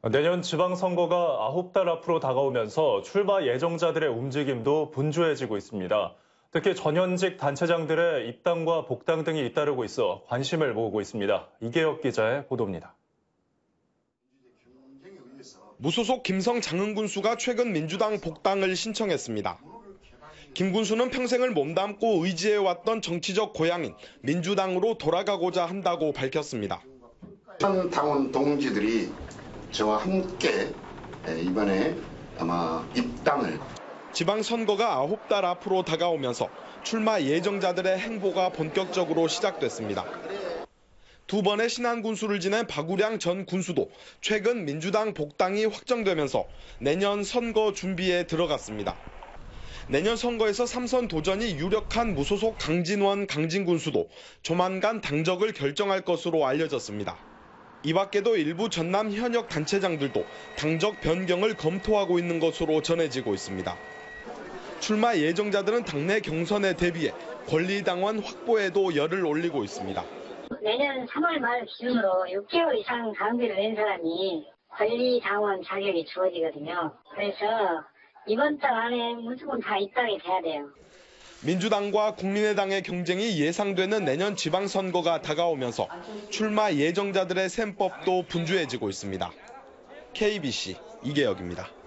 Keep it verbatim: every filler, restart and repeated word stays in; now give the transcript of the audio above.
내년 지방선거가 아홉 달 앞으로 다가오면서 출마 예정자들의 움직임도 분주해지고 있습니다. 특히 전현직 단체장들의 입당과 복당 등이 잇따르고 있어 관심을 모으고 있습니다. 이계혁 기자의 보도입니다. 무소속 김성 장흥 군수가 최근 민주당 복당을 신청했습니다. 김 군수는 평생을 몸담고 의지해왔던 정치적 고향인 민주당으로 돌아가고자 한다고 밝혔습니다. 당원 동지들이 저와 함께 이번에 아마 입당을. 지방선거가 아홉 달 앞으로 다가오면서 출마 예정자들의 행보가 본격적으로 시작됐습니다. 두 번의 신안 군수를 지낸 박우량 전 군수도 최근 민주당 복당이 확정되면서 내년 선거 준비에 들어갔습니다. 내년 선거에서 삼선 도전이 유력한 무소속 강진원 강진 군수도 조만간 당적을 결정할 것으로 알려졌습니다. 이 밖에도 일부 전남 현역 단체장들도 당적 변경을 검토하고 있는 것으로 전해지고 있습니다. 출마 예정자들은 당내 경선에 대비해 권리당원 확보에도 열을 올리고 있습니다. 내년 삼월 말 기준으로 육 개월 이상 당비를 낸 사람이 권리당원 자격이 주어지거든요. 그래서 이번 달 안에 무조건 다 입당이 돼야 돼요. 민주당과 국민의당의 경쟁이 예상되는 내년 지방선거가 다가오면서 출마 예정자들의 셈법도 분주해지고 있습니다. 케이비씨 이계혁입니다.